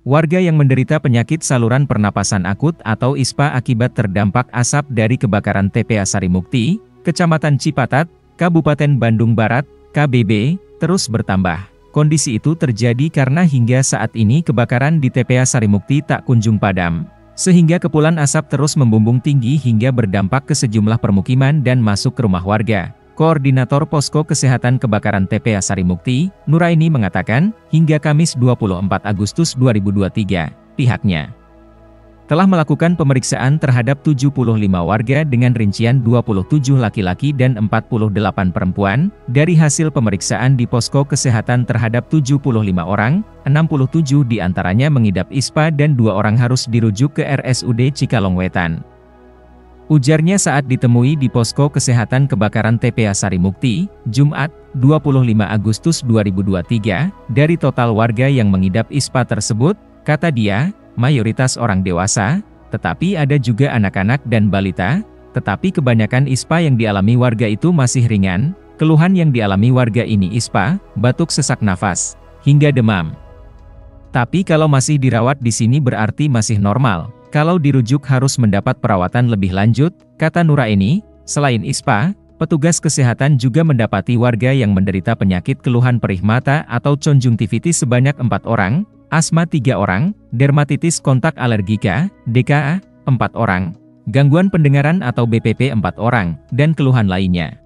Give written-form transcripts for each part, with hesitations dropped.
Warga yang menderita penyakit saluran pernapasan akut atau ISPA akibat terdampak asap dari kebakaran TPA Sarimukti, Kecamatan Cipatat, Kabupaten Bandung Barat, KBB, terus bertambah. Kondisi itu terjadi karena hingga saat ini kebakaran di TPA Sarimukti tak kunjung padam. Sehingga kepulan asap terus membumbung tinggi hingga berdampak ke sejumlah permukiman dan masuk ke rumah warga. Koordinator Posko Kesehatan Kebakaran TPA Sarimukti, Nuraini mengatakan, hingga Kamis 24 Agustus 2023, pihaknya telah melakukan pemeriksaan terhadap 75 warga dengan rincian 27 laki-laki dan 48 perempuan. Dari hasil pemeriksaan di Posko Kesehatan terhadap 75 orang, 67 diantaranya mengidap ISPA dan 2 orang harus dirujuk ke RSUD Cikalongwetan. Ujarnya saat ditemui di Posko Kesehatan Kebakaran TPA Sarimukti, Jumat, 25 Agustus 2023, dari total warga yang mengidap ISPA tersebut, kata dia, mayoritas orang dewasa, tetapi ada juga anak-anak dan balita, tetapi kebanyakan ISPA yang dialami warga itu masih ringan. Keluhan yang dialami warga ini ISPA, batuk sesak nafas, hingga demam. Tapi kalau masih dirawat di sini berarti masih normal. Kalau dirujuk harus mendapat perawatan lebih lanjut, kata Nuraini. Selain ISPA, petugas kesehatan juga mendapati warga yang menderita penyakit keluhan perih mata atau konjungtivitis sebanyak 4 orang, asma 3 orang, dermatitis kontak alergika, DKA, 4 orang, gangguan pendengaran atau BPP 4 orang, dan keluhan lainnya.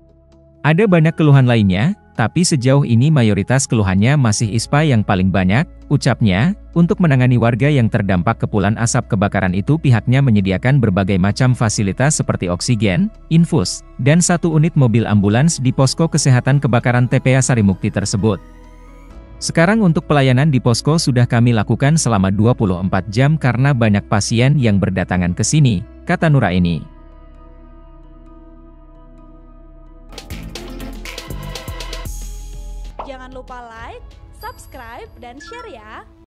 Ada banyak keluhan lainnya, tapi sejauh ini mayoritas keluhannya masih ISPA yang paling banyak, ucapnya. Untuk menangani warga yang terdampak kepulan asap kebakaran itu pihaknya menyediakan berbagai macam fasilitas seperti oksigen, infus, dan 1 unit mobil ambulans di Posko Kesehatan Kebakaran TPA Sarimukti tersebut. Sekarang untuk pelayanan di posko sudah kami lakukan selama 24 jam karena banyak pasien yang berdatangan ke sini, kata Nuraini. Jangan lupa like, subscribe, dan share ya!